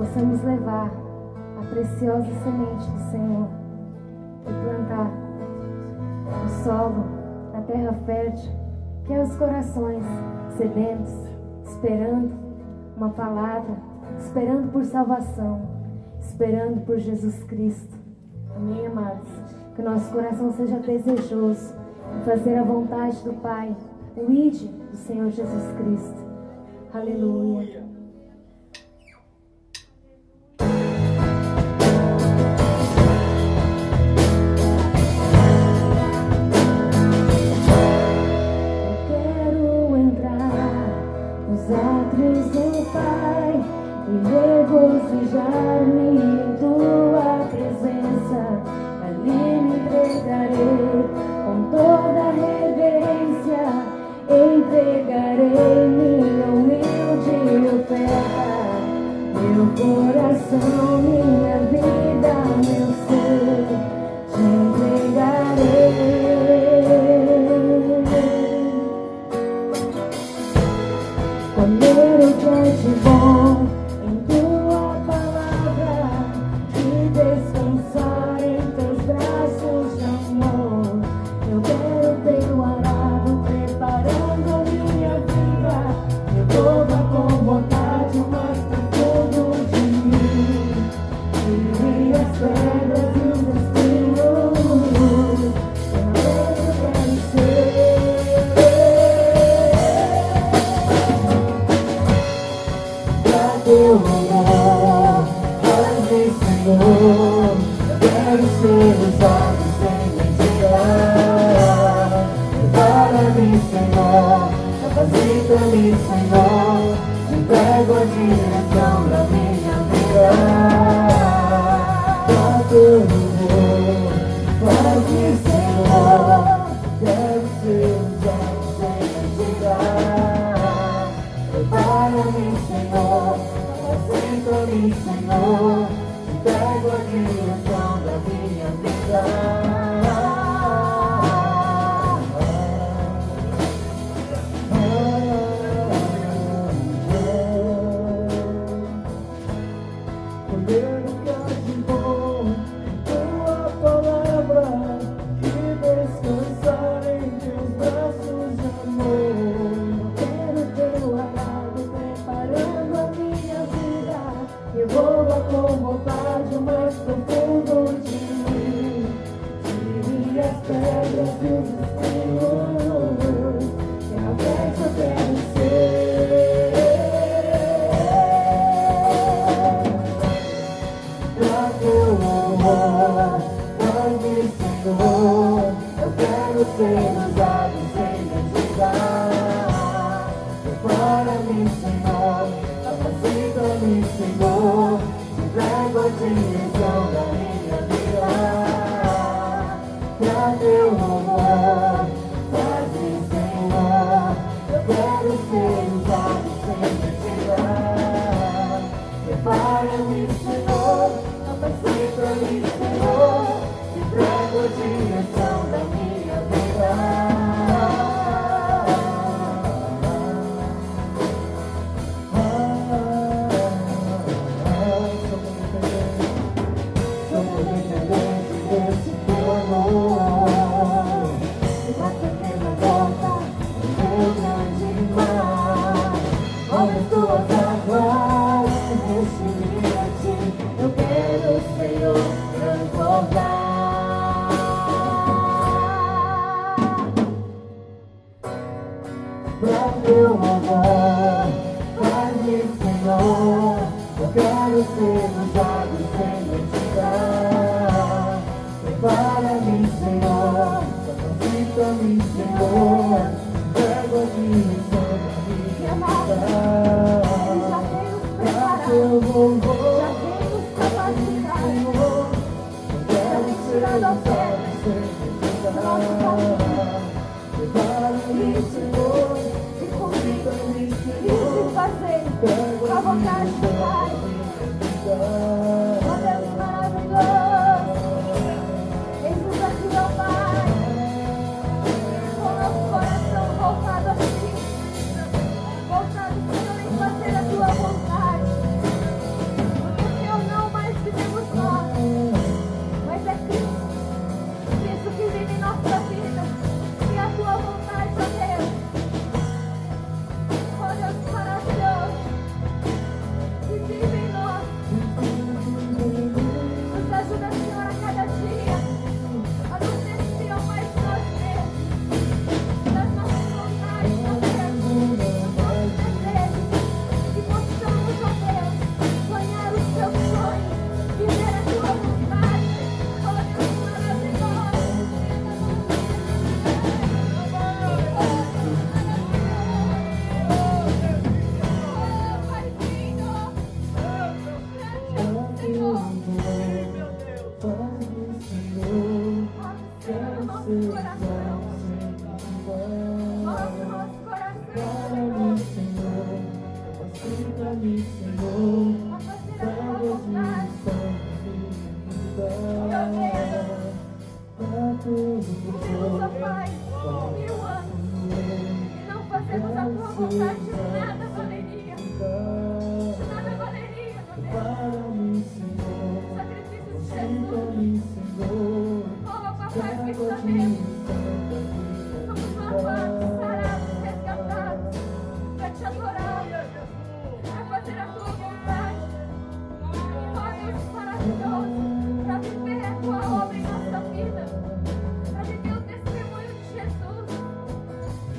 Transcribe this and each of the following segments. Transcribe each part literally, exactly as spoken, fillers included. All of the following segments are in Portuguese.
possamos levar a preciosa semente do Senhor e plantar no solo, na terra fértil, que é os corações sedentos, esperando uma palavra, esperando por salvação, esperando por Jesus Cristo. Amém, amados? Que o nosso coração seja desejoso em fazer a vontade do Pai, o ide do Senhor Jesus Cristo. Aleluia. Atres do Pai e regozijar-me em tua presença, ali me entregarei com toda reverência, entregarei minha humilde oferta, meu coração, minha vida, meu ser, te entregarei. Comer o que é de bom em tua palavra e descansar em teus braços de amor. Eu quero teu arado preparando a minha vida. Eu vou com vontade o mais profundo de mim. Tire as pedras e os espinhos. Eu quero ser. Teu amor, faz-me, Senhor, eu quero ser usado sem mentira. Prepara-me, Senhor, capacita-me, Senhor, entrego a direção da minha vida. Teu amor, faz-me, Senhor, quero ser usado sem mentira. Prepara-me, Senhor, capacita-me, Senhor, entrego a direção da minha vida. Comer o que há de bom em tua palavra e descansar em teus braços de amor. Quero teu arado preparando a minha vida. Revolva com vontade o mais profundo de mim. Tire as pedras e os espinhos. Realmente eu quero ser. Pra teu amor, faz-me, Senhor, eu quero ser usado sem medida. Prepara-me, Senhor, capacita-me, Senhor, te entrego a direção da minha vida. Pra teu amor, faz-me, Senhor, eu quero ser usado sem medida. Prepara-me, Senhor, capacita-me, Senhor, te entrego a direção da minha vida. Eu quero, Senhor, transbordar. Pra teu amor, faz-me, Senhor, eu quero ser usado sem medida. Prepara-me, Senhor, capacita-me, Senhor, entrego a direção da minha vida. Pra teu amor, prepara-me, Senhor, e convida-me, Senhor, fazer a vontade do Pai. Ó Deus maravilhoso, eis-nos aqui, ó Pai, com nosso coração voltado a Ti, voltado, Senhor, em fazer a Tua vontade.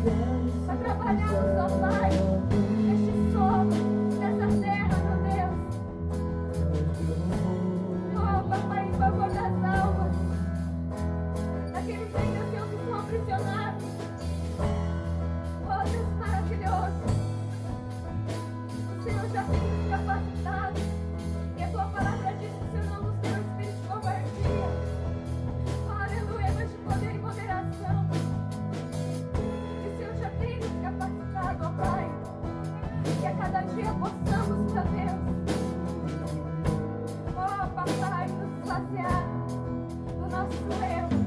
para trabalharmos, ó Pai, neste solo, nessa terra, meu Deus. Oh, Papai, em favor das almas, daqueles ainda, Senhor, que são aprisionados. Oh, Deus maravilhoso, o Senhor já tem nos capacitado, e a Tua palavra diz que o Senhor não nos deu espírito de covardia. Oh, aleluia, mas de poder e moderação. E o Senhor já tem nos capacitado, ó Pai, que a cada dia possamos, meu Deus, oh, Papai, nos esvaziar do nosso eu.